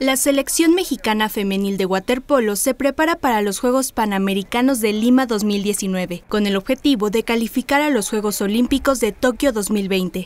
La selección mexicana femenil de waterpolo se prepara para los Juegos Panamericanos de Lima 2019, con el objetivo de calificar a los Juegos Olímpicos de Tokio 2020.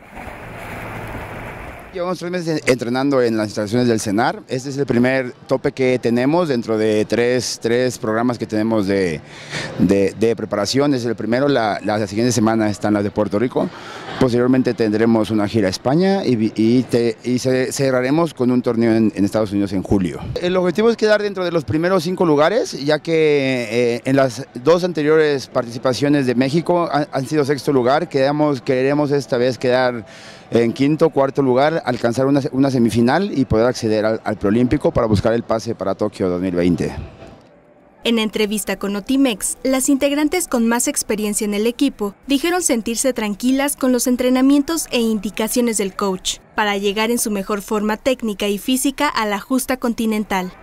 Llevamos 3 meses entrenando en las instalaciones del CENAR. Este es el primer tope que tenemos dentro de tres programas que tenemos de preparación. Es el primero, la siguiente semana están las de Puerto Rico. Posteriormente tendremos una gira a España y cerraremos con un torneo en Estados Unidos en julio. El objetivo es quedar dentro de los primeros 5 lugares, ya que en las 2 anteriores participaciones de México han sido 6º lugar. Queremos esta vez quedar en 5º, 4º lugar, alcanzar una semifinal y poder acceder al preolímpico para buscar el pase para Tokio 2020. En entrevista con Notimex, las integrantes con más experiencia en el equipo dijeron sentirse tranquilas con los entrenamientos e indicaciones del coach para llegar en su mejor forma técnica y física a la justa continental.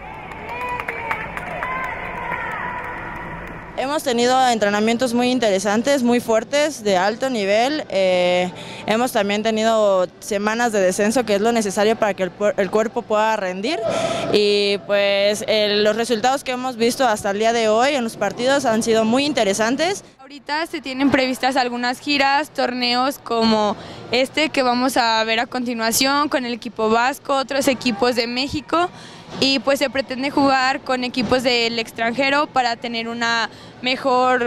Hemos tenido entrenamientos muy interesantes, muy fuertes, de alto nivel. Hemos también tenido semanas de descenso, que es lo necesario para que el cuerpo pueda rendir. Y pues los resultados que hemos visto hasta el día de hoy en los partidos han sido muy interesantes. Ahorita se tienen previstas algunas giras, torneos como este que vamos a ver a continuación con el equipo vasco, otros equipos de México. Y pues se pretende jugar con equipos del extranjero para tener una mejor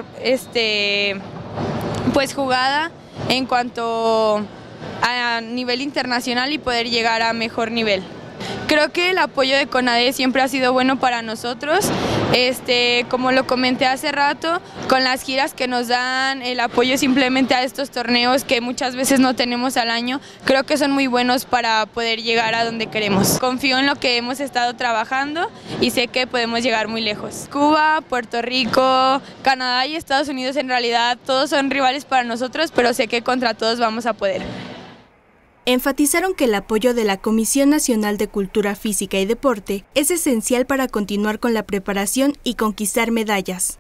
pues jugada en cuanto a nivel internacional y poder llegar a mejor nivel. Creo que el apoyo de CONADE siempre ha sido bueno para nosotros, como lo comenté hace rato, con las giras que nos dan, el apoyo simplemente a estos torneos que muchas veces no tenemos al año, creo que son muy buenos para poder llegar a donde queremos. Confío en lo que hemos estado trabajando y sé que podemos llegar muy lejos. Cuba, Puerto Rico, Canadá y Estados Unidos, en realidad todos son rivales para nosotros, pero sé que contra todos vamos a poder. Enfatizaron que el apoyo de la Comisión Nacional de Cultura Física y Deporte es esencial para continuar con la preparación y conquistar medallas.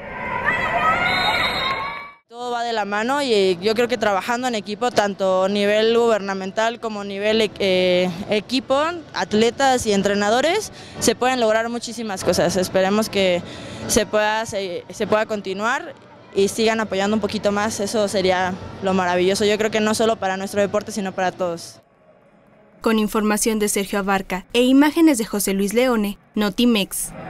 Todo va de la mano y yo creo que trabajando en equipo, tanto a nivel gubernamental como a nivel equipo, atletas y entrenadores, se pueden lograr muchísimas cosas. Esperemos que se pueda continuar y sigan apoyando un poquito más, eso sería lo maravilloso. Yo creo que no solo para nuestro deporte, sino para todos. Con información de Sergio Abarca e imágenes de José Luis Leone, Notimex.